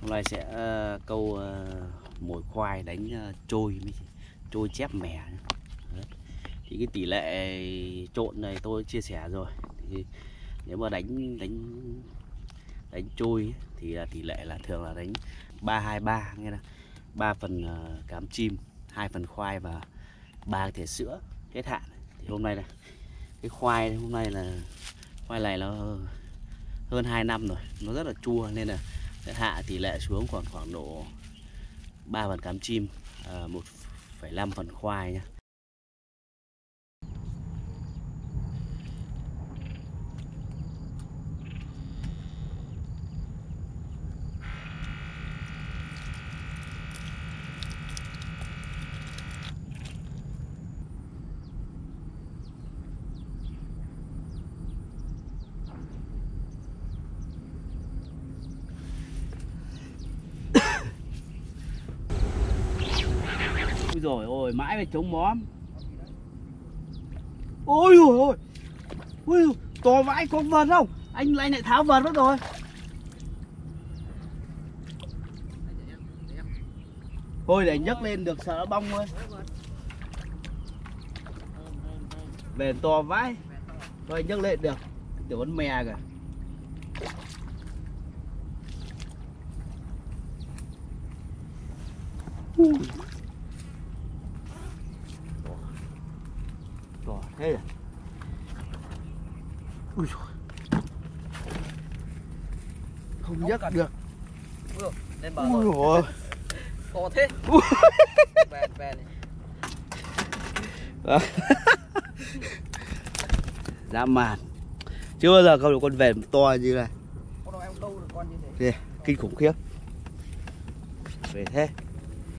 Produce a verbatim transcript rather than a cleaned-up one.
Hôm nay sẽ uh, câu uh, mồi khoai đánh uh, trôi trôi chép mẻ. Đấy. Thì cái tỷ lệ trộn này tôi chia sẻ rồi. Thì nếu mà đánh đánh đánh trôi ấy, thì là tỷ lệ là thường là đánh ba hai ba, nghe là ba phần uh, cám chim, hai phần khoai và ba thìa sữa hết hạn. Thì hôm nay này cái khoai hôm nay là khoai này nó hơn hai năm rồi, nó rất là chua nên là sẽ hạ tỷ lệ xuống khoảng khoảng độ ba phần cám chim, một phẩy năm phần khoai nhá. Ôi rồi ôi, mãi phải chống móm. Ôi ôi ôi, ôi to vãi, có vần không? Anh anh lại tháo vần mất rồi. Thôi để nhấc lên được sợ nó bong thôi. Về to vãi. Thôi anh nhấc lên được. Tưởng con mè kìa. Uh. To thế à? Ui dồi. Không nhấc được. Lên bờ ui rồi. To thế. Bèn bèn. Dã man. Chưa bao giờ câu được con vèn to như này. Con đâu em đâu được con như thế. Kìa, kinh khủng khiếp. Về thế.